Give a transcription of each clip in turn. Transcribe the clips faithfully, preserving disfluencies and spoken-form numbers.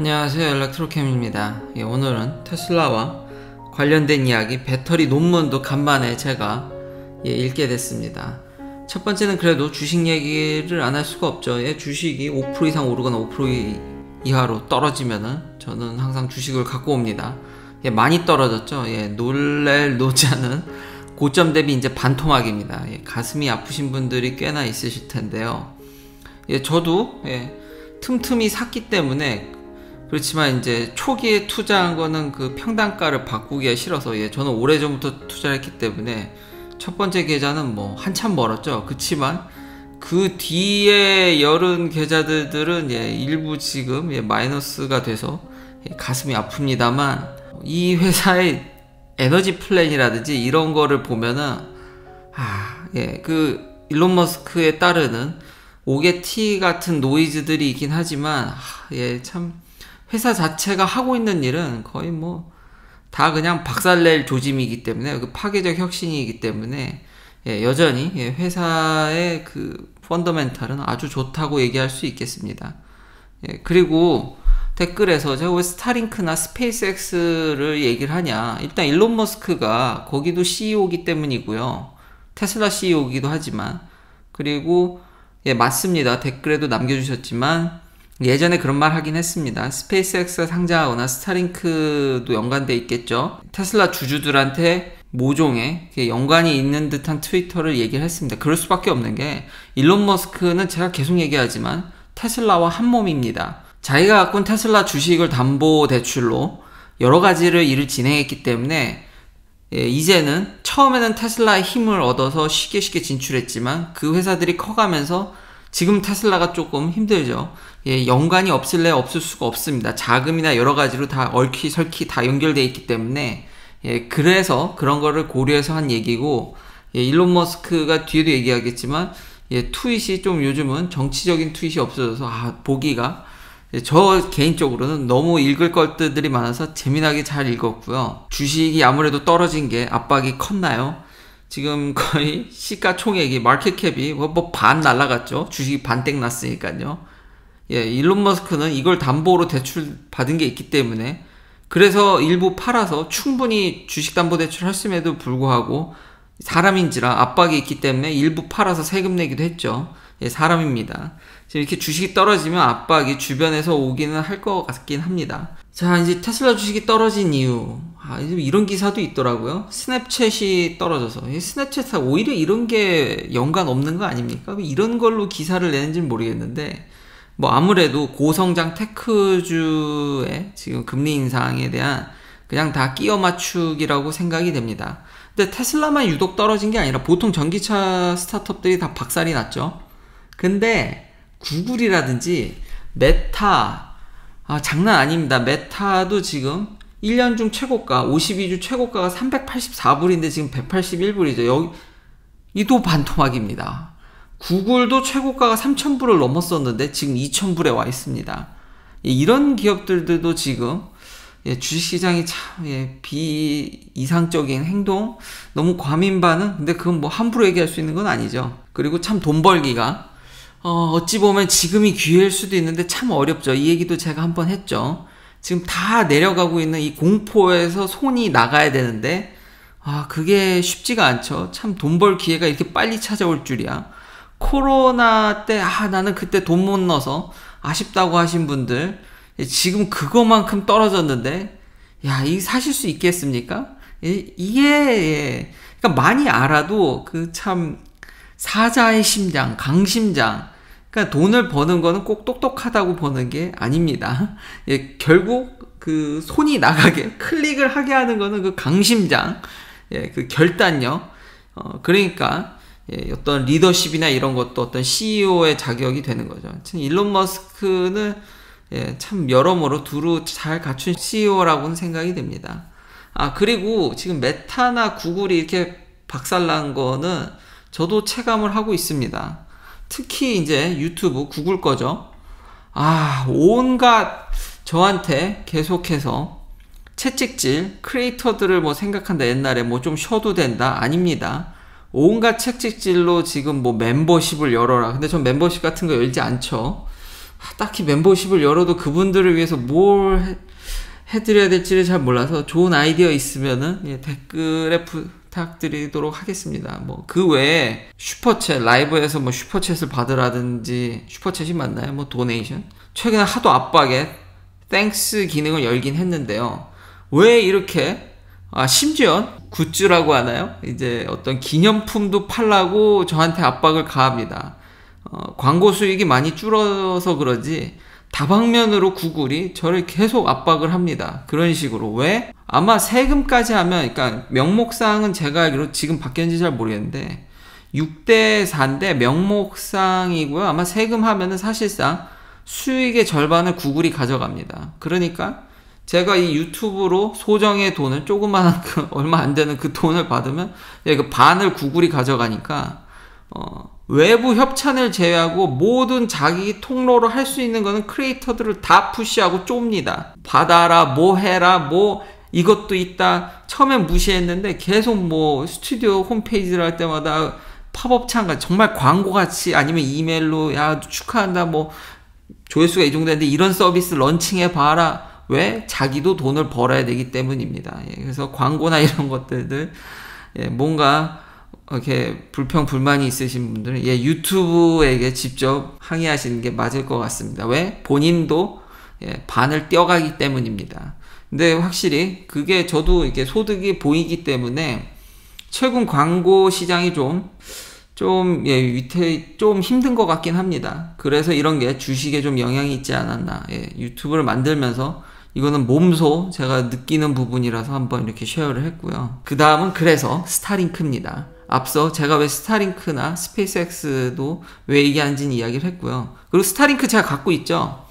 안녕하세요, 엘렉트로캠입니다. 예, 오늘은 테슬라와 관련된 이야기, 배터리 논문도 간만에 제가 예, 읽게 됐습니다. 첫 번째는 그래도 주식 얘기를 안 할 수가 없죠. 예, 주식이 오 퍼센트 이상 오르거나 오 퍼센트 이하로 떨어지면은 저는 항상 주식을 갖고 옵니다. 예, 많이 떨어졌죠. 예, 놀랄 노자는 고점 대비 이제 반토막입니다. 예, 가슴이 아프신 분들이 꽤나 있으실 텐데요. 예, 저도 예, 틈틈이 샀기 때문에 그렇지만 이제 초기에 투자한 거는 그 평단가를 바꾸기가 싫어서 예, 저는 오래전부터 투자를 했기 때문에 첫 번째 계좌는 뭐 한참 멀었죠. 그렇지만 그 뒤에 열은 계좌들은 예, 일부 지금 예, 마이너스가 돼서 예, 가슴이 아픕니다만 이 회사의 에너지 플랜이라든지 이런 거를 보면은 아, 예, 그 일론 머스크에 따르는 오게티 같은 노이즈들이 있긴 하지만 아, 예, 참 회사 자체가 하고 있는 일은 거의 뭐 다 그냥 박살낼 조짐이기 때문에 그 파괴적 혁신이기 때문에 예, 여전히 예, 회사의 그 펀더멘탈은 아주 좋다고 얘기할 수 있겠습니다. 예, 그리고 댓글에서 제가 왜 스타링크나 스페이스X를 얘기를 하냐, 일단 일론 머스크가 거기도 씨이오이기 때문이고요, 테슬라 씨이오이기도 하지만, 그리고 예, 맞습니다. 댓글에도 남겨주셨지만 예전에 그런 말 하긴 했습니다. 스페이스X가 상장하거나 스타링크도 연관돼 있겠죠. 테슬라 주주들한테 모종의 연관이 있는 듯한 트위터를 얘기를 했습니다. 그럴 수밖에 없는 게 일론 머스크는 제가 계속 얘기하지만 테슬라와 한 몸입니다. 자기가 갖고 온 테슬라 주식을 담보대출로 여러 가지를 일을 진행했기 때문에 예, 이제는 처음에는 테슬라의 힘을 얻어서 쉽게 쉽게 진출했지만 그 회사들이 커가면서 지금 테슬라가 조금 힘들죠. 예, 연관이 없을래 없을 수가 없습니다. 자금이나 여러 가지로 다 얽히설키 다 연결되어 있기 때문에 예, 그래서 그런 거를 고려해서 한 얘기고, 예, 일론 머스크가 뒤에도 얘기하겠지만 예, 트윗이 좀 요즘은 정치적인 트윗이 없어져서 아, 보기가 예, 저 개인적으로는 너무 읽을 것들이 많아서 재미나게 잘 읽었고요. 주식이 아무래도 떨어진 게 압박이 컸나요? 지금 거의 시가총액이 마켓캡이 뭐 반 날라갔죠. 주식이 반땡 났으니까요. 예, 일론 머스크는 이걸 담보로 대출 받은 게 있기 때문에 그래서 일부 팔아서 충분히 주식담보대출 했음에도 불구하고 사람인지라 압박이 있기 때문에 일부 팔아서 세금 내기도 했죠. 예, 사람입니다. 지금 이렇게 주식이 떨어지면 압박이 주변에서 오기는 할 것 같긴 합니다. 자, 이제 테슬라 주식이 떨어진 이유, 아, 이런 기사도 있더라고요. 스냅챗이 떨어져서. 스냅챗 오히려 이런 게 연관 없는 거 아닙니까? 이런 걸로 기사를 내는지는 모르겠는데 뭐 아무래도 고성장 테크주의 지금 금리 인상에 대한 그냥 다 끼워 맞추기라고 생각이 됩니다. 근데 테슬라만 유독 떨어진 게 아니라 보통 전기차 스타트업들이 다 박살이 났죠. 근데 구글이라든지 메타, 아, 장난 아닙니다. 메타도 지금 일 년 중 최고가, 오십이 주 최고가가 삼백팔십사 불인데 지금 백팔십일 불이죠. 여기, 이도 반토막입니다. 구글도 최고가가 삼천 불을 넘었었는데 지금 이천 불에 와 있습니다. 예, 이런 기업들도 지금 예, 주식시장이 참 예, 비이상적인 행동, 너무 과민 반응. 근데 그건 뭐 함부로 얘기할 수 있는 건 아니죠. 그리고 참 돈 벌기가 어, 어찌 보면 지금이 기회일 수도 있는데 참 어렵죠. 이 얘기도 제가 한번 했죠. 지금 다 내려가고 있는 이 공포에서 손이 나가야 되는데 아, 그게 쉽지가 않죠. 참 돈 벌 기회가 이렇게 빨리 찾아올 줄이야. 코로나 때 아, 나는 그때 돈 못 넣어서 아쉽다고 하신 분들 지금 그거만큼 떨어졌는데 야, 이 사실 수 있겠습니까? 이게 예, 그러니까 많이 알아도 그 참 사자의 심장, 강심장. 그러니까 돈을 버는 거는 꼭 똑똑하다고 버는 게 아닙니다. 예, 결국 그 손이 나가게 클릭을 하게 하는 거는 그 강심장, 예, 그 결단력. 어, 그러니까 예, 어떤 리더십이나 이런 것도 어떤 씨이오의 자격이 되는 거죠. 참 일론 머스크는 예, 참 여러모로 두루 잘 갖춘 씨이오라고는 생각이 됩니다. 아, 그리고 지금 메타나 구글이 이렇게 박살난 거는 저도 체감을 하고 있습니다. 특히 이제 유튜브, 구글 거죠. 아, 온갖 저한테 계속해서 채찍질, 크리에이터들을 뭐 생각한다, 옛날에 뭐 좀 쉬어도 된다, 아닙니다. 온갖 채찍질로 지금 뭐 멤버십을 열어라. 근데 전 멤버십 같은 거 열지 않죠. 딱히 멤버십을 열어도 그분들을 위해서 뭘 해, 해드려야 될지를 잘 몰라서 좋은 아이디어 있으면은 예, 댓글에 부탁드리도록 하겠습니다. 뭐 그 외에 슈퍼챗, 라이브에서 뭐 슈퍼챗을 받으라든지, 슈퍼챗이 맞나요? 뭐 도네이션? 최근에 하도 압박에 땡스 기능을 열긴 했는데요. 왜 이렇게, 아 심지어 굿즈라고 하나요? 이제 어떤 기념품도 팔라고 저한테 압박을 가합니다. 어, 광고 수익이 많이 줄어서 그러지 다방면으로 구글이 저를 계속 압박을 합니다. 그런 식으로. 왜? 아마 세금까지 하면, 그러니까 명목상은 제가 알기로 지금 바뀌었는지 잘 모르겠는데 육 대 사인데 명목상이고요. 아마 세금 하면은 사실상 수익의 절반을 구글이 가져갑니다. 그러니까 제가 이 유튜브로 소정의 돈을, 조그마한 그 얼마 안 되는 그 돈을 받으면 그 반을 구글이 가져가니까 어, 외부 협찬을 제외하고 모든 자기 통로로 할 수 있는 거는 크리에이터들을 다 푸시하고 좁니다. 받아라, 뭐 해라, 뭐 이것도 있다. 처음엔 무시했는데 계속 뭐 스튜디오 홈페이지를 할 때마다 팝업창가, 정말 광고같이, 아니면 이메일로 야 축하한다, 뭐 조회수가 이 정도 했는데 이런 서비스 런칭해 봐라. 왜? 자기도 돈을 벌어야 되기 때문입니다. 예, 그래서 광고나 이런 것들들, 예, 뭔가 이렇게 불평 불만이 있으신 분들은 예, 유튜브에게 직접 항의하시는 게 맞을 것 같습니다. 왜? 본인도 예, 반을 떼어가기 때문입니다. 근데 확실히 그게 저도 이렇게 소득이 보이기 때문에 최근 광고 시장이 좀 좀, 예, 위태, 좀 힘든 것 같긴 합니다. 그래서 이런 게 주식에 좀 영향이 있지 않았나. 예, 유튜브를 만들면서 이거는 몸소 제가 느끼는 부분이라서 한번 이렇게 쉐어를 했고요. 그 다음은 그래서 스타링크입니다. 앞서 제가 왜 스타링크나 스페이스X도 왜 얘기하는지는 이야기를 했고요. 그리고 스타링크 제가 갖고 있죠.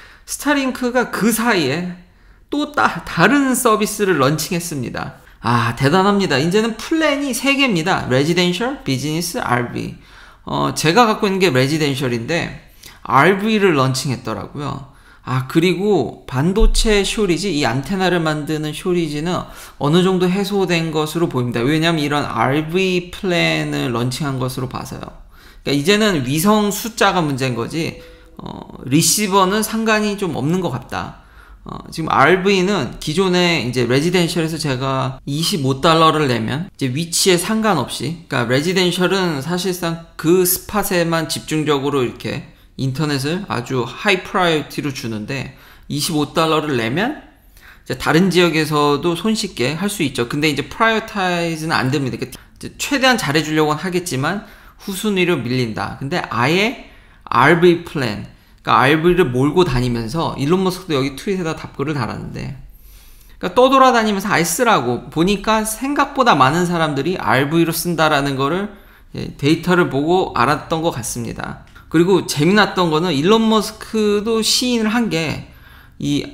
스타링크가 그 사이에 또 따, 다른 서비스를 런칭했습니다. 아, 대단합니다. 이제는 플랜이 세 개입니다. 레지덴셜, 비즈니스, 알비. 어, 제가 갖고 있는 게 레지덴셜인데 알비를 런칭했더라고요. 아, 그리고 반도체 쇼리지, 이 안테나를 만드는 쇼리지는 어느 정도 해소된 것으로 보입니다. 왜냐하면 이런 알비 플랜을 런칭한 것으로 봐서요. 그러니까 이제는 위성 숫자가 문제인 거지, 어, 리시버는 상관이 좀 없는 것 같다. 어, 지금 알비는 기존에 이제 레지덴셜에서 제가 이십오 달러를 내면 이제 위치에 상관없이, 그러니까 레지덴셜은 사실상 그 스팟에만 집중적으로 이렇게 인터넷을 아주 하이 프라이어티로 주는데 이십오 달러를 내면 이제 다른 지역에서도 손쉽게 할 수 있죠. 근데 이제 프라이어타이즈는 안 됩니다. 그러니까 이제 최대한 잘해주려고는 하겠지만 후순위로 밀린다. 근데 아예 알비 플랜, 그러니까 알비를 몰고 다니면서, 일론 머스크도 여기 트윗에다 답글을 달았는데, 그러니까 떠돌아다니면서 아예 쓰라고 보니까 생각보다 많은 사람들이 알비로 쓴다라는 거를 데이터를 보고 알았던 것 같습니다. 그리고 재미났던 거는 일론 머스크도 시인을 한 게 이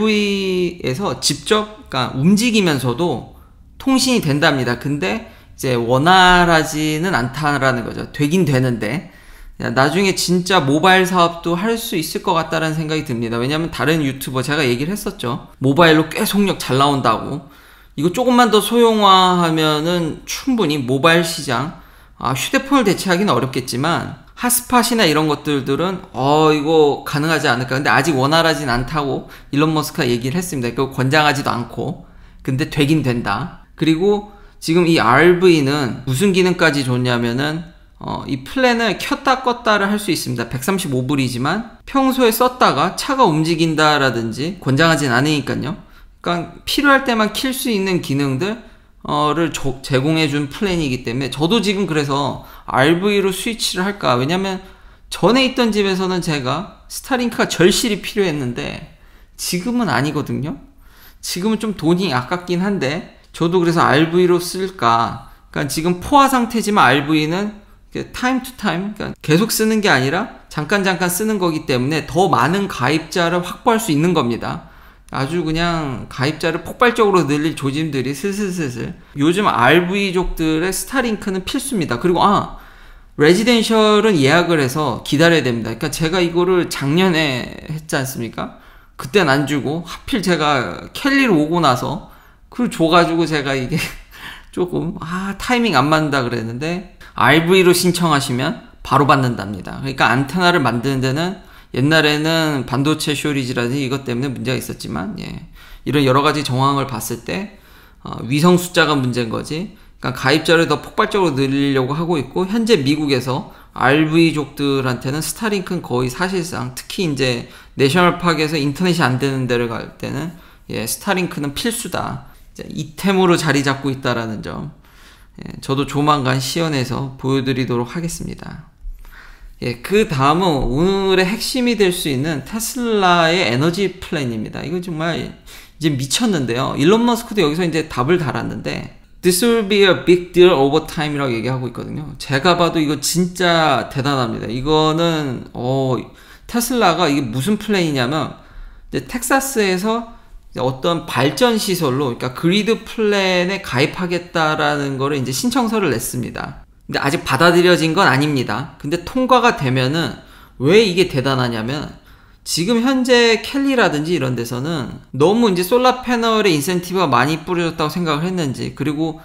알비에서 직접, 그러니까 움직이면서도 통신이 된답니다. 근데 이제 원활하지는 않다라는 거죠. 되긴 되는데 나중에 진짜 모바일 사업도 할 수 있을 것 같다는 생각이 듭니다. 왜냐면 다른 유튜버, 제가 얘기를 했었죠. 모바일로 꽤 속력 잘 나온다고. 이거 조금만 더 소형화하면은 충분히 모바일 시장, 아, 휴대폰을 대체하기는 어렵겠지만 핫스팟이나 이런 것들들은 어 이거 가능하지 않을까. 근데 아직 원활하진 않다고 일론 머스크가 얘기를 했습니다. 그거 권장하지도 않고. 근데 되긴 된다. 그리고 지금 이 알비는 무슨 기능까지 좋냐면은 어, 이 플랜을 켰다 껐다를 할 수 있습니다. 백삼십오 불이지만 평소에 썼다가 차가 움직인다라든지, 권장하진 않으니까요. 그러니까 필요할 때만 킬 수 있는 기능들 를 제공해준 플랜이기 때문에 저도 지금 그래서 알비로 스위치를 할까. 왜냐면 전에 있던 집에서는 제가 스타링크가 절실히 필요했는데 지금은 아니거든요. 지금은 좀 돈이 아깝긴 한데 저도 그래서 알비로 쓸까. 그러니까 지금 포화 상태지만 알비는 타임 투 타임, 그러니까 계속 쓰는 게 아니라 잠깐 잠깐 쓰는 거기 때문에 더 많은 가입자를 확보할 수 있는 겁니다. 아주 그냥 가입자를 폭발적으로 늘릴 조짐들이 슬슬슬슬. 요즘 알비족들의 스타링크는 필수입니다. 그리고 아, 레지덴셜은 예약을 해서 기다려야 됩니다. 그러니까 제가 이거를 작년에 했지 않습니까? 그땐 안 주고 하필 제가 켈리로 오고 나서 그걸 줘가지고 제가 이게 조금 아 타이밍 안 맞는다 그랬는데 알비로 신청하시면 바로 받는답니다. 그러니까 안테나를 만드는 데는 옛날에는 반도체 쇼리지라든지 이것 때문에 문제가 있었지만, 예, 이런 여러 가지 정황을 봤을 때 어, 위성 숫자가 문제인 거지. 그러니까 가입자를 더 폭발적으로 늘리려고 하고 있고, 현재 미국에서 알브이족들한테는 스타링크는 거의 사실상, 특히 이제 내셔널 파크에서 인터넷이 안 되는 데를 갈 때는, 예, 스타링크는 필수다. 이템으로 자리 잡고 있다라는 점, 예, 저도 조만간 시연해서 보여드리도록 하겠습니다. 예, 그 다음은 오늘의 핵심이 될 수 있는 테슬라의 에너지 플랜입니다. 이거 정말 이제 미쳤는데요. 일론 머스크도 여기서 이제 답을 달았는데, This will be a big deal over time 이라고 얘기하고 있거든요. 제가 봐도 이거 진짜 대단합니다. 이거는, 어, 테슬라가 이게 무슨 플랜이냐면, 이제 텍사스에서 어떤 발전 시설로, 그러니까 그리드 플랜에 가입하겠다라는 거를 이제 신청서를 냈습니다. 근데 아직 받아들여진 건 아닙니다. 근데 통과가 되면은 왜 이게 대단하냐면, 지금 현재 캘리라든지 이런 데서는 너무 이제 솔라 패널의 인센티브가 많이 뿌려졌다고 생각을 했는지, 그리고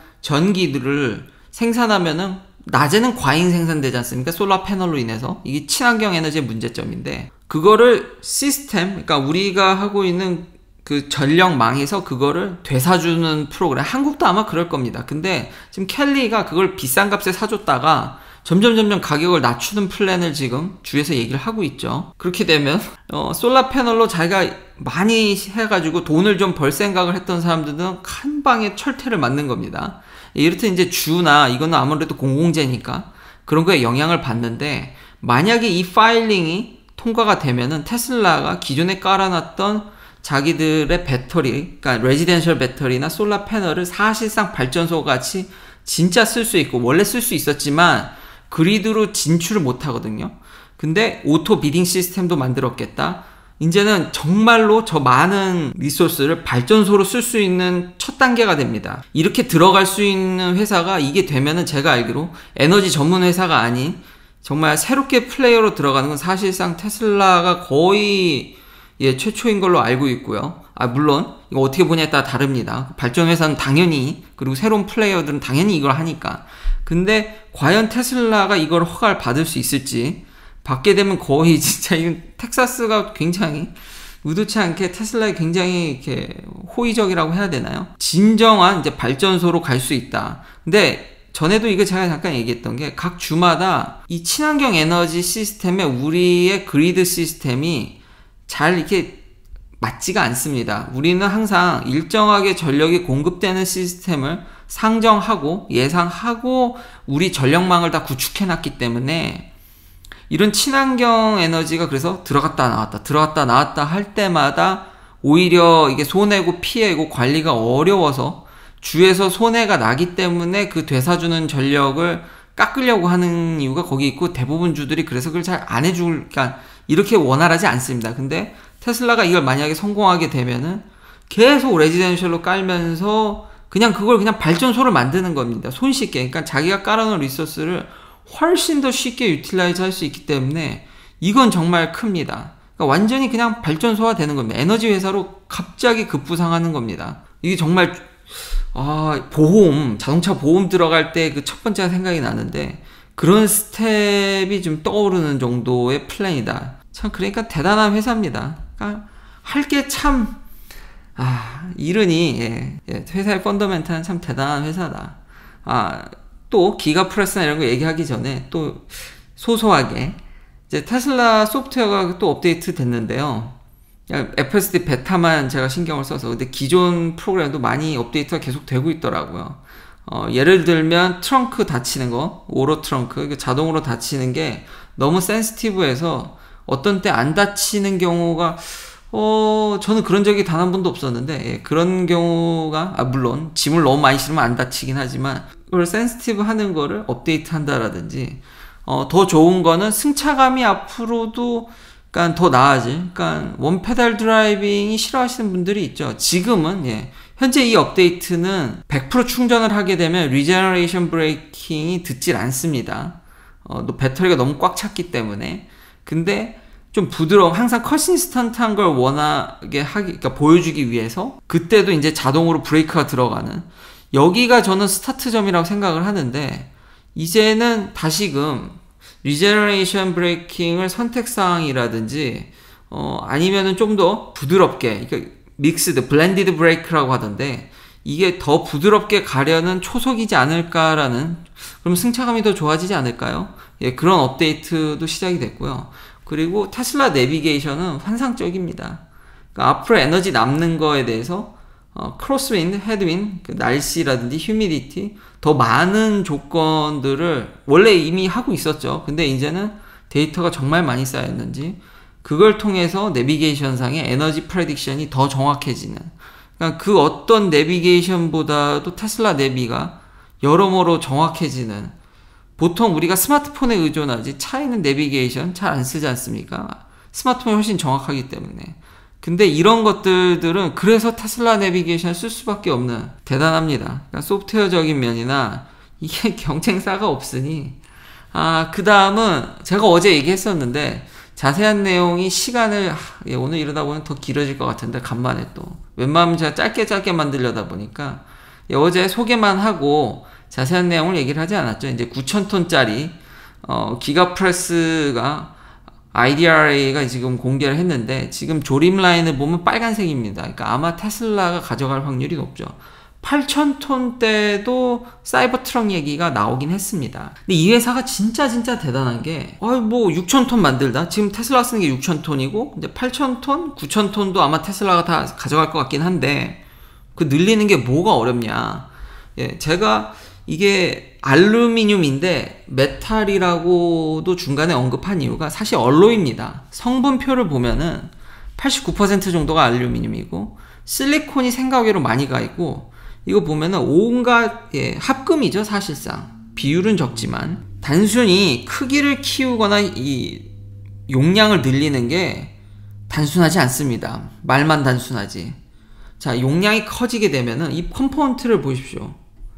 전기들을 생산하면은 낮에는 과잉 생산되지 않습니까? 솔라 패널로 인해서. 이게 친환경 에너지의 문제점인데, 그거를 시스템, 그러니까 우리가 하고 있는 그 전력망에서 그거를 되사주는 프로그램, 한국도 아마 그럴 겁니다. 근데 지금 켈리가 그걸 비싼 값에 사줬다가 점점 점점 가격을 낮추는 플랜을 지금 주에서 얘기를 하고 있죠. 그렇게 되면 어, 솔라 패널로 자기가 많이 해가지고 돈을 좀 벌 생각을 했던 사람들은 한 방에 철퇴를 맞는 겁니다. 이렇듯 이제 주나, 이거는 아무래도 공공재니까 그런 거에 영향을 받는데, 만약에 이 파일링이 통과가 되면은 테슬라가 기존에 깔아놨던 자기들의 배터리, 그러니까 레지덴셜 배터리나 솔라 패널을 사실상 발전소 같이 진짜 쓸 수 있고, 원래 쓸 수 있었지만 그리드로 진출을 못 하거든요. 근데 오토 비딩 시스템도 만들었겠다. 이제는 정말로 저 많은 리소스를 발전소로 쓸 수 있는 첫 단계가 됩니다. 이렇게 들어갈 수 있는 회사가, 이게 되면은 제가 알기로 에너지 전문 회사가 아닌 정말 새롭게 플레이어로 들어가는 건 사실상 테슬라가 거의, 예, 최초인 걸로 알고 있고요. 아, 물론 이거 어떻게 보냐에 따라 다릅니다. 발전 회사는 당연히, 그리고 새로운 플레이어들은 당연히 이걸 하니까. 근데 과연 테슬라가 이걸 허가를 받을 수 있을지, 받게 되면 거의 진짜 이건 텍사스가 굉장히 의도치 않게 테슬라에 굉장히 이렇게 호의적이라고 해야 되나요? 진정한 이제 발전소로 갈 수 있다. 근데 전에도 이거 제가 잠깐 얘기했던 게, 각 주마다 이 친환경 에너지 시스템에 우리의 그리드 시스템이 잘 이렇게 맞지가 않습니다. 우리는 항상 일정하게 전력이 공급되는 시스템을 상정하고 예상하고 우리 전력망을 다 구축해놨기 때문에, 이런 친환경 에너지가 그래서 들어갔다 나왔다 들어갔다 나왔다 할 때마다 오히려 이게 손해고 피해고 관리가 어려워서 주에서 손해가 나기 때문에 그 되사주는 전력을 깎으려고 하는 이유가 거기 있고, 대부분 주들이 그래서 그걸 잘 안 해줄, 그러니까 이렇게 원활하지 않습니다. 근데 테슬라가 이걸 만약에 성공하게 되면은 계속 레지덴셜로 깔면서 그냥 그걸 그냥 발전소를 만드는 겁니다. 손쉽게. 그러니까 자기가 깔아놓은 리소스를 훨씬 더 쉽게 유틸라이즈 할 수 있기 때문에 이건 정말 큽니다. 그러니까 완전히 그냥 발전소화 되는 겁니다. 에너지 회사로 갑자기 급부상하는 겁니다. 이게 정말, 아, 보험, 자동차 보험 들어갈 때 그 첫 번째가 생각이 나는데, 그런 스텝이 좀 떠오르는 정도의 플랜이다. 참, 그러니까 대단한 회사입니다. 그러니까 할 게 참, 아, 이르니, 예, 예, 회사의 펀더멘탈은 참 대단한 회사다. 아, 또 기가프레스나 이런 거 얘기하기 전에 또 소소하게 이제 테슬라 소프트웨어가 또 업데이트 됐는데요. 에프에스디 베타만 제가 신경을 써서, 근데 기존 프로그램도 많이 업데이트가 계속 되고 있더라고요. 어, 예를 들면 트렁크 닫히는 거, 오로 트렁크, 자동으로 닫히는 게 너무 센시티브해서 어떤 때 안 닫히는 경우가, 어, 저는 그런 적이 단 한 번도 없었는데, 예, 그런 경우가, 아, 물론 짐을 너무 많이 실으면 안 닫히긴 하지만 그걸 센시티브 하는 거를 업데이트 한다라든지, 어, 더 좋은 거는 승차감이 앞으로도 그러니까 더 나아질, 그러니까 원페달 드라이빙이 싫어하시는 분들이 있죠. 지금은, 예, 현재 이 업데이트는 백 퍼센트 충전을 하게 되면 리제너레이션 브레이킹이 듣질 않습니다. 어, 또 배터리가 너무 꽉 찼기 때문에. 근데 좀 부드러운, 항상 컨시스턴트한 걸 원하게 하기, 그러니까 보여주기 위해서 그때도 이제 자동으로 브레이크가 들어가는, 여기가 저는 스타트점이라고 생각을 하는데, 이제는 다시금 리제너레이션 브레이킹을 선택사항이라든지 어, 아니면은 좀 더 부드럽게, 그러니까 믹스드, 블렌디드 브레이크라고 하던데 이게 더 부드럽게 가려는 초석이지 않을까라는, 그럼 승차감이 더 좋아지지 않을까요? 예, 그런 업데이트도 시작이 됐고요. 그리고 테슬라 내비게이션은 환상적입니다. 그러니까 앞으로 에너지 남는 거에 대해서 어, 크로스윈드, 헤드윈드, 그 날씨라든지 휴미디티, 더 많은 조건들을 원래 이미 하고 있었죠. 근데 이제는 데이터가 정말 많이 쌓였는지 그걸 통해서 내비게이션상의 에너지 프레딕션이 더 정확해지는, 그러니까 그 어떤 내비게이션보다도 테슬라 내비가 여러모로 정확해지는, 보통 우리가 스마트폰에 의존하지 차에는 내비게이션 잘 안 쓰지 않습니까? 스마트폰이 훨씬 정확하기 때문에. 근데 이런 것들들은 그래서 테슬라 내비게이션을 쓸 수밖에 없는, 대단합니다. 그러니까 소프트웨어적인 면이나 이게 경쟁사가 없으니. 아, 그 다음은 제가 어제 얘기했었는데 자세한 내용이 시간을 하, 예, 오늘 이러다 보면 더 길어질 것 같은데 간만에 또 웬만하면 제가 짧게 짧게 만들려다 보니까 예, 어제 소개만 하고 자세한 내용을 얘기를 하지 않았죠. 이제 구천 톤짜리 어, 기가프레스가 아이디알에이가 지금 공개를 했는데 지금 조립 라인을 보면 빨간색입니다. 그러니까 아마 테슬라가 가져갈 확률이 높죠. 팔천 톤대도 사이버 트럭 얘기가 나오긴 했습니다. 근데 이 회사가 진짜 진짜 대단한 게, 어이 뭐 육천 톤 만들다. 지금 테슬라 쓰는 게 육천 톤이고, 이제 팔천 톤, 구천 톤도 아마 테슬라가 다 가져갈 것 같긴 한데, 그 늘리는 게 뭐가 어렵냐. 예, 제가 이게 알루미늄인데 메탈이라고도 중간에 언급한 이유가 사실 얼로이입니다. 성분표를 보면은 팔십구 퍼센트 정도가 알루미늄이고, 실리콘이 생각외로 많이 가 있고, 이거 보면은 온갖 예, 합금이죠. 사실상 비율은 적지만 단순히 크기를 키우거나 이 용량을 늘리는 게 단순하지 않습니다. 말만 단순하지. 자, 용량이 커지게 되면은 이 컴포넌트를 보십시오.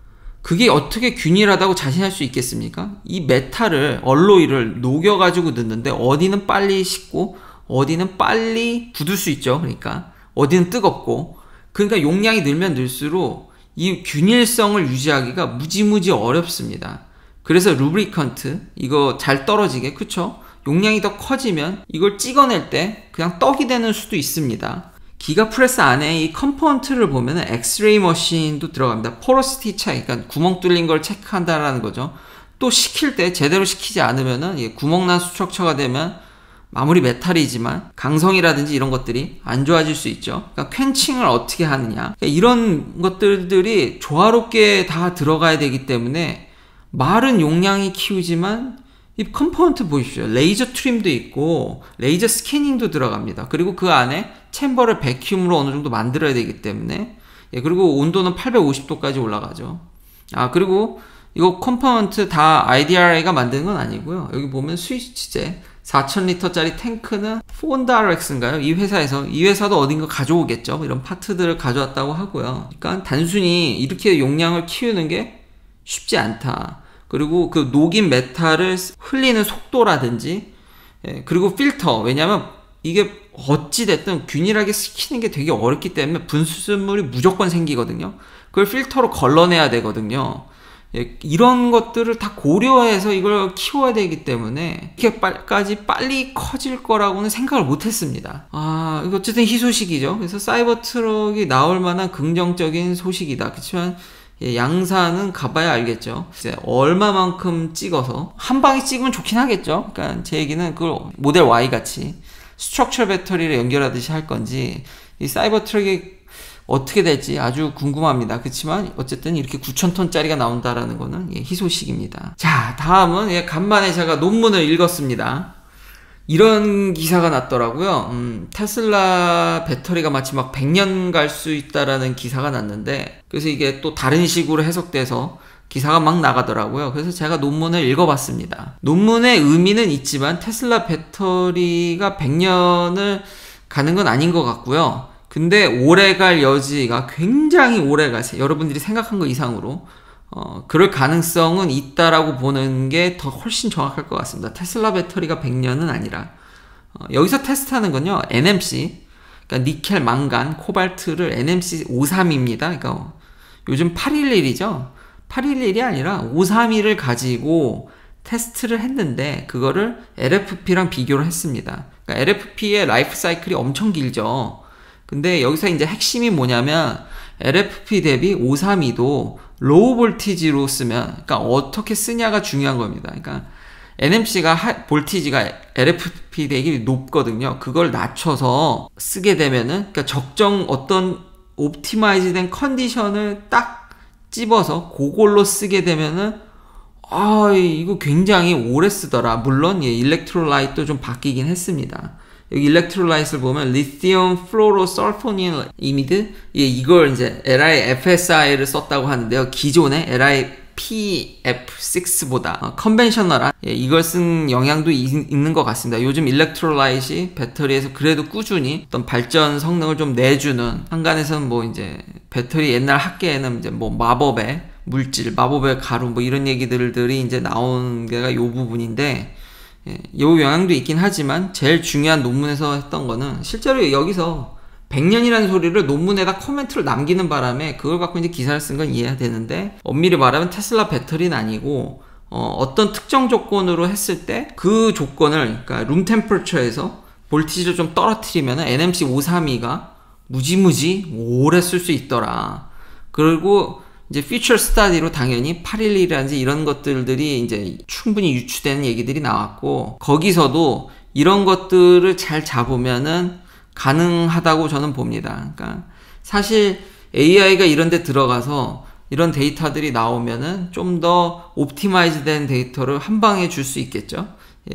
그게 어떻게 균일하다고 자신할 수 있겠습니까? 이 메탈을, 얼로이를 녹여가지고 넣는데 어디는 빨리 식고 어디는 빨리 굳을 수 있죠. 그러니까 어디는 뜨겁고, 그러니까 용량이 늘면 늘수록 이 균일성을 유지하기가 무지무지 어렵습니다. 그래서 루브리컨트, 이거 잘 떨어지게, 그쵸? 용량이 더 커지면 이걸 찍어낼 때 그냥 떡이 되는 수도 있습니다. 기가프레스 안에 이 컴포넌트를 보면 엑스레이 머신도 들어갑니다. 포러시티 차이, 그러니까 구멍 뚫린 걸 체크한다라는 거죠. 또 식힐 때 제대로 식히지 않으면은 구멍난 수척처가 되면 마무리 메탈이지만 강성이라든지 이런 것들이 안 좋아질 수 있죠. 그러니까 퀸칭을 어떻게 하느냐, 그러니까 이런 것들이 조화롭게 다 들어가야 되기 때문에 말은 용량이 키우지만 이 컴포넌트 보십시오. 레이저 트림도 있고 레이저 스캐닝도 들어갑니다. 그리고 그 안에 챔버를 배큐음으로 어느 정도 만들어야 되기 때문에, 예, 그리고 온도는 팔백오십 도까지 올라가죠. 아, 그리고 이거 컴포넌트 다 아이디알에이가 만드는 건 아니고요. 여기 보면 스위치제 사천 리터짜리 탱크는 폰다알엑스인가요? 이 회사에서, 이 회사도 어딘가 가져오겠죠. 이런 파트들을 가져왔다고 하고요. 그러니까 단순히 이렇게 용량을 키우는 게 쉽지 않다. 그리고 그 녹인 메탈을 흘리는 속도라든지, 예, 그리고 필터, 왜냐면 이게 어찌됐든 균일하게 식히는 게 되게 어렵기 때문에 분수물이 무조건 생기거든요. 그걸 필터로 걸러내야 되거든요. 예, 이런 것들을 다 고려해서 이걸 키워야 되기 때문에 이렇게까지 빨리 커질 거라고는 생각을 못 했습니다. 아, 이거 어쨌든 희소식이죠. 그래서 사이버 트럭이 나올 만한 긍정적인 소식이다. 그렇지만 예, 양산은 가봐야 알겠죠. 이제 얼마만큼 찍어서 한 방에 찍으면 좋긴 하겠죠. 그러니까 제 얘기는 그걸 모델 Y 같이 스트럭처 배터리를 연결하듯이 할 건지, 이 사이버 트럭이 어떻게 될지 아주 궁금합니다. 그렇지만 어쨌든 이렇게 구천 톤짜리가 나온다라는 거는 예, 희소식입니다. 자, 다음은 예, 간만에 제가 논문을 읽었습니다. 이런 기사가 났더라고요. 음, 테슬라 배터리가 마치 막 백 년 갈 수 있다라는 기사가 났는데, 그래서 이게 또 다른 식으로 해석돼서 기사가 막 나가더라고요. 그래서 제가 논문을 읽어봤습니다. 논문의 의미는 있지만 테슬라 배터리가 백 년을 가는 건 아닌 것 같고요. 근데 오래갈 여지가 굉장히 오래갈, 여러분들이 생각한 것 이상으로 어, 그럴 가능성은 있다라고 보는 게 더 훨씬 정확할 것 같습니다. 테슬라 배터리가 백 년은 아니라 어, 여기서 테스트하는 건요, 엔엠씨, 그러니까 니켈, 망간, 코발트를 엔엠씨 오백삼십입니다. 그러니까 요즘 팔백십일이죠. 팔백십일이 아니라 오백삼십을 가지고 테스트를 했는데 그거를 엘에프피랑 비교를 했습니다. 그러니까 엘에프피의 라이프 사이클이 엄청 길죠. 근데 여기서 이제 핵심이 뭐냐면 엘에프피 대비 오백삼십이도 로우 볼티지로 쓰면, 그러니까 어떻게 쓰냐가 중요한 겁니다. 그러니까 엔엠씨가 하, 볼티지가 엘에프피 대비 높거든요. 그걸 낮춰서 쓰게 되면은, 그러니까 적정 어떤 옵티마이즈된 컨디션을 딱 집어서 그걸로 쓰게 되면은 아 이거 굉장히 오래 쓰더라. 물론 예, 일렉트로라이트도 좀 바뀌긴 했습니다. 여기 일렉트로라이트를 보면 리튬 플로로설포닌 이미드, 예, 이걸 이제 엘아이에프에스아이를 썼다고 하는데요. 기존의 엘아이피에프 식스보다 어, 컨벤셔널한, 예, 이걸 쓴 영향도 이, 있는 것 같습니다. 요즘 일렉트로라이트이 배터리에서 그래도 꾸준히 어떤 발전 성능을 좀 내주는, 한간에서는 뭐 이제 배터리 옛날 학계에는 이제 뭐 마법의 물질, 마법의 가루 뭐 이런 얘기들이 이제 나온 게가 요 부분인데, 예, 요 영향도 있긴 하지만 제일 중요한 논문에서 했던 거는 실제로 여기서 백 년이라는 소리를 논문에다 코멘트를 남기는 바람에 그걸 갖고 이제 기사를 쓴 건 이해가 되는데, 엄밀히 말하면 테슬라 배터리는 아니고 어, 어떤 특정 조건으로 했을 때 그 조건을, 그러니까 룸 템퍼처에서 볼티지를 좀 떨어뜨리면 엔엠씨 오백삼십이가 무지무지 오래 쓸 수 있더라. 그리고 이제 피처 스타디로 당연히 팔백십이라든지 이런 것들이 이제 충분히 유추되는 얘기들이 나왔고, 거기서도 이런 것들을 잘 잡으면은 가능하다고 저는 봅니다. 그러니까 사실 에이아이가 이런 데 들어가서 이런 데이터들이 나오면은 좀 더 옵티마이즈 된 데이터를 한 방에 줄 수 있겠죠.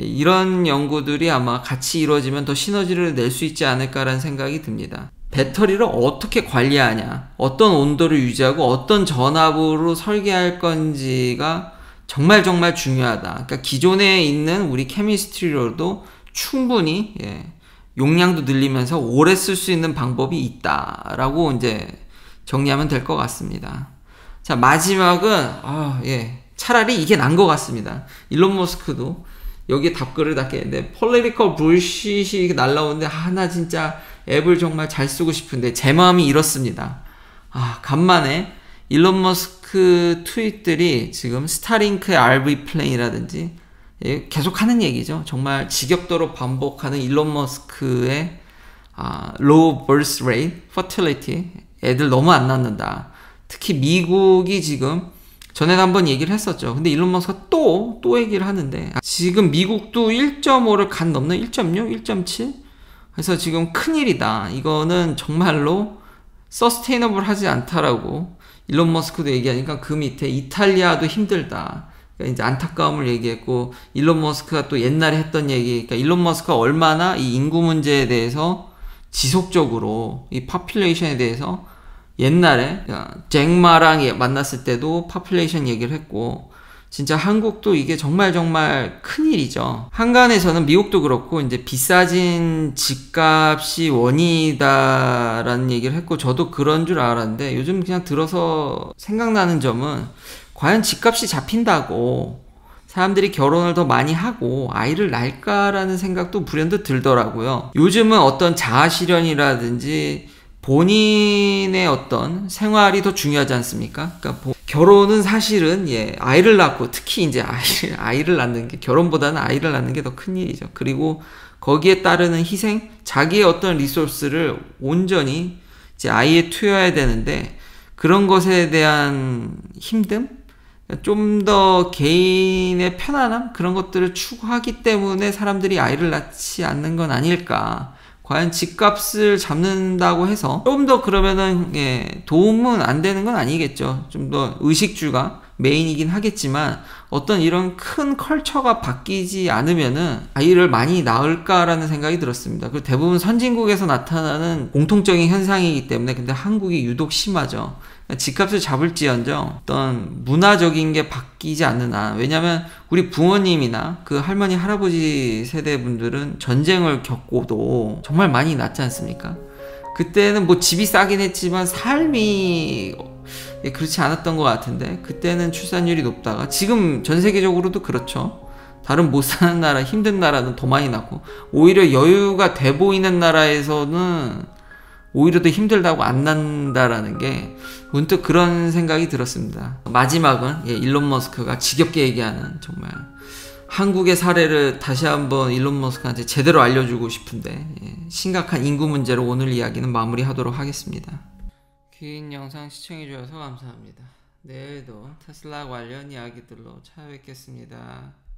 이런 연구들이 아마 같이 이루어지면 더 시너지를 낼 수 있지 않을까라는 생각이 듭니다. 배터리를 어떻게 관리하냐, 어떤 온도를 유지하고 어떤 전압으로 설계할 건지가 정말 정말 중요하다. 그러니까 기존에 있는 우리 케미스트리로도 충분히, 예, 용량도 늘리면서 오래 쓸 수 있는 방법이 있다라고 이제 정리하면 될 것 같습니다. 자, 마지막은 아, 예, 차라리 이게 난 것 같습니다. 일론 머스크도 여기에 답글을 닫겠는데, political bullshit이 날라오는데 아, 나 진짜 앱을 정말 잘 쓰고 싶은데 제 마음이 이렇습니다. 아, 간만에 일론 머스크 트윗들이 지금 스타링크의 알브이 플랜이라든지, 예, 계속 하는 얘기죠. 정말 지겹도록 반복하는 일론 머스크의 아, low birth rate, fertility, 애들 너무 안 낳는다. 특히 미국이 지금 전에도 한번 얘기를 했었죠. 근데 일론 머스크가 또, 또 얘기를 하는데, 지금 미국도 일 점 오를 간 넘는 일 점 육, 일 점 칠? 그래서 지금 큰일이다. 이거는 정말로 서스테이너블 하지 않다라고 일론 머스크도 얘기하니까 그 밑에 이탈리아도 힘들다. 그러니까 이제 안타까움을 얘기했고, 일론 머스크가 또 옛날에 했던 얘기, 그러니까 일론 머스크가 얼마나 이 인구 문제에 대해서 지속적으로 이 파퓰레이션에 대해서 옛날에 잭마랑 만났을 때도 파퓰레이션 얘기를 했고, 진짜 한국도 이게 정말 정말 큰일이죠. 한간에서는 미국도 그렇고 이제 비싸진 집값이 원인이다라는 얘기를 했고, 저도 그런 줄 알았는데 요즘 그냥 들어서 생각나는 점은, 과연 집값이 잡힌다고 사람들이 결혼을 더 많이 하고 아이를 낳을까라는 생각도 불현듯 들더라고요. 요즘은 어떤 자아실현이라든지 본인의 어떤 생활이 더 중요하지 않습니까? 그러니까 보, 결혼은 사실은, 예, 아이를 낳고, 특히 이제 아이를, 아이를 낳는 게, 결혼보다는 아이를 낳는 게 더 큰 일이죠. 그리고 거기에 따르는 희생, 자기의 어떤 리소스를 온전히 이제 아이에 투여해야 되는데, 그런 것에 대한 힘듦? 좀 더 개인의 편안함? 그런 것들을 추구하기 때문에 사람들이 아이를 낳지 않는 건 아닐까. 과연 집값을 잡는다고 해서 좀 더 그러면은, 예, 도움은 안 되는 건 아니겠죠. 좀 더 의식주가 메인이긴 하겠지만 어떤 이런 큰 컬처가 바뀌지 않으면은 아이를 많이 낳을까라는 생각이 들었습니다. 그리고 대부분 선진국에서 나타나는 공통적인 현상이기 때문에, 근데 한국이 유독 심하죠. 집값을 잡을지언정 어떤 문화적인 게 바뀌지 않는 한, 왜냐면 우리 부모님이나 그 할머니 할아버지 세대 분들은 전쟁을 겪고도 정말 많이 낳지 않습니까? 그때는 뭐 집이 싸긴 했지만 삶이 그렇지 않았던 것 같은데, 그때는 출산율이 높다가, 지금 전 세계적으로도 그렇죠. 다른 못 사는 나라, 힘든 나라는 더 많이 낳고, 오히려 여유가 돼 보이는 나라에서는 오히려 더 힘들다고 안 난다라는 게 문득 그런 생각이 들었습니다. 마지막은 예, 일론 머스크가 지겹게 얘기하는 정말 한국의 사례를 다시 한번 일론 머스크한테 제대로 알려주고 싶은데 예, 심각한 인구 문제로 오늘 이야기는 마무리하도록 하겠습니다. 긴 영상 시청해주셔서 감사합니다. 내일도 테슬라 관련 이야기들로 찾아뵙겠습니다.